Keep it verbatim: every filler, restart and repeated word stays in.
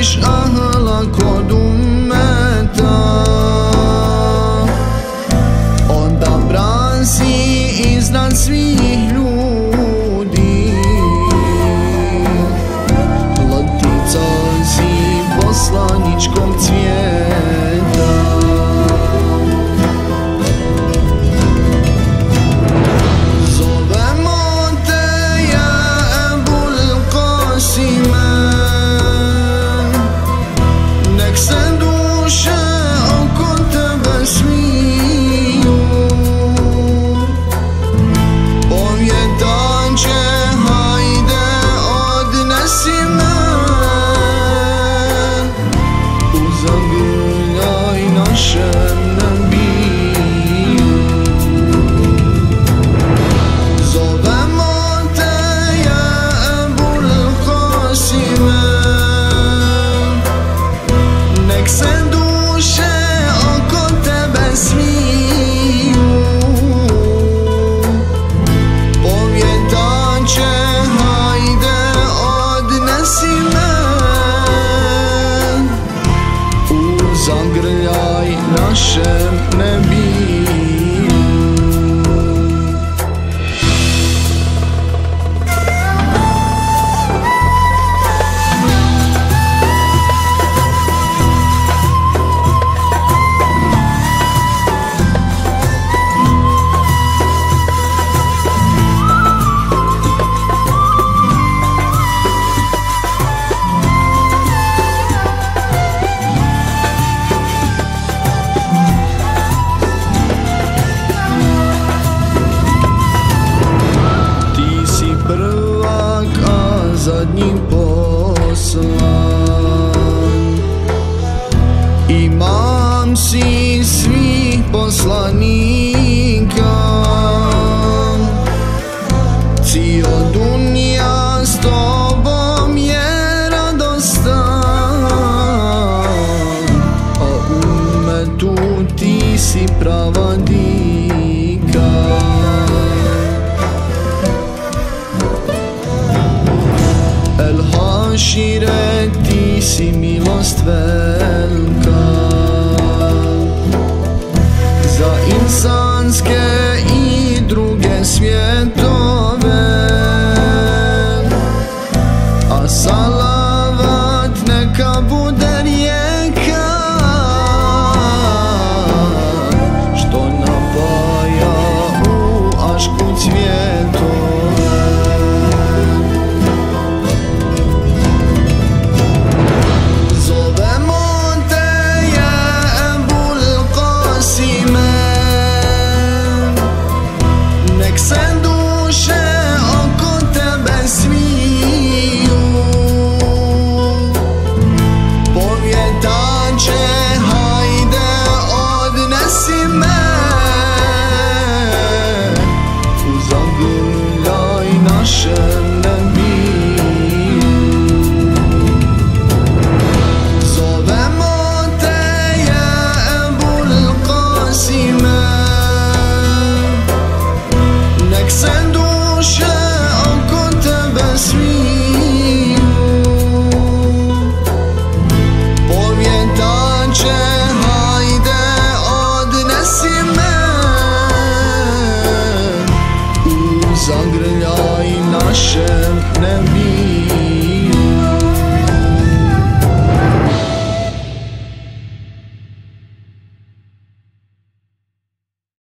štitiš ahlak od ummeta, onda bran si iznad svih ljudi. Latica si poslaničkog cvijeta. Zovemo te ja Ebul Qasime, nek se duše oko tebe smiju. Povjetanče, hajde odnesi me, uzagrljaj našem nebiju. Zovemo te ja Ebul Qasime, nek se duše oko tebe smiju. Povjetanče, hajde odnesi me, uzagrljaj našem nebiju. Prvak, a zadnji poslan, imam si svih poslanika. Cijel dunja s tobom je radostan, a ummetu ti si prava dika. El Hašire, ti si milost velika za insanske